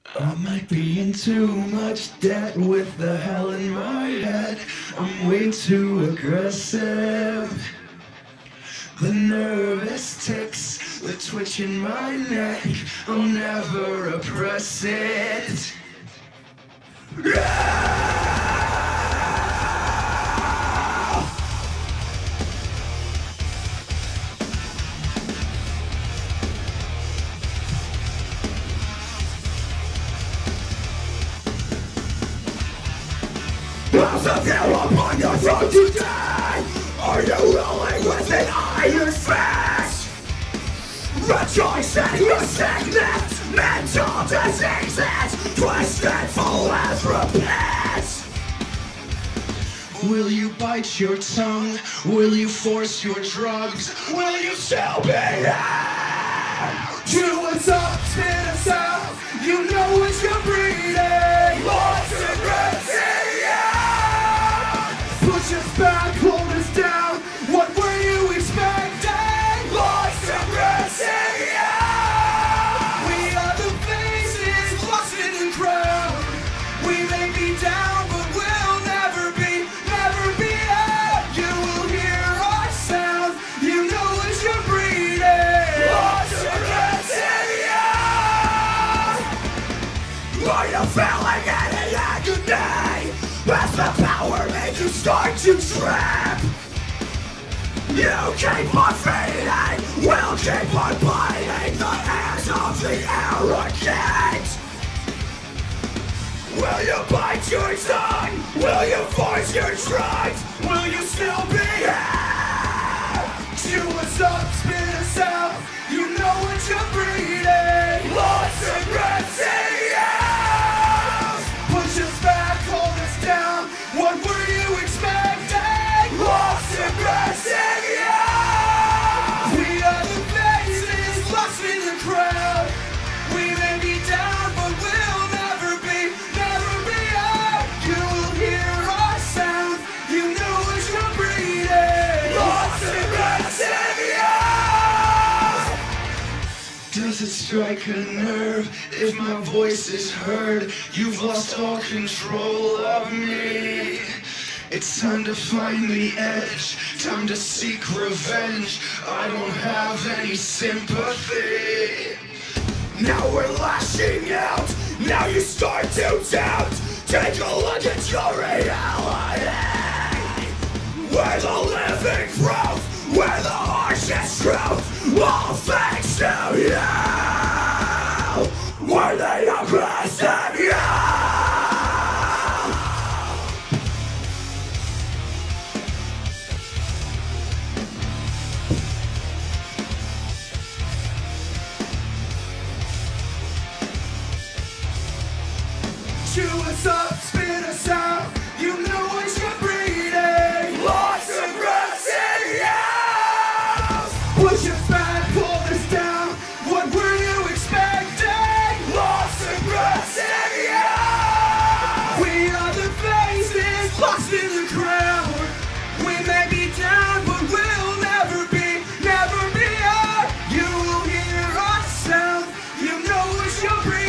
I might be in too much debt with the hell in my head. I'm way too aggressive. The nervous ticks, the twitch in my neck, I'll never oppress it. Those of you upon your throne today, are you rolling with an iron fist? Rejoicing your sickness, mental diseases, twisted philanthropies. Will you bite your tongue? Will you force your drugs? Will you still be here? Chew us up, spit us out, you know what you're breeding. Lost in push us back, hold us down. What were you expecting? Lost in we are the faces, lost in the crowd. We may be down, but we'll never be out. You will hear our sound, you know what you're breeding. Lost in are you feeling any agony? As the power made you start to trip, you keep on feeding, we'll keep on biting the hands of the arrogant. Will you bite your tongue? Will you force your drugs? Will you still be here? Chew us up, spit us out, you know what you're breeding. Lost in push us back, hold us down. What were you expecting? Lost in we are the faces, lost in the crowd. We may be down, but we'll never be out. You will hear our sound, you know what you're breeding. Lost in does it strike a nerve if my voice is heard? You've lost all control of me. It's time to find the edge, time to seek revenge. I don't have any sympathy. Now we're lashing out, now you start to doubt. Take a look at your reality. We're the living proof, we're the harshest truth. All thanks to you. We're the aggressive you. Chew us up, spit us out, you know what you're breeding. Lost aggressive you. Push us back, hold us down. What were you expecting? Lost aggressive you. We are the faces, lost in the crowd. We may be down, but we'll never be out. You will hear our sound, you know what you're breeding.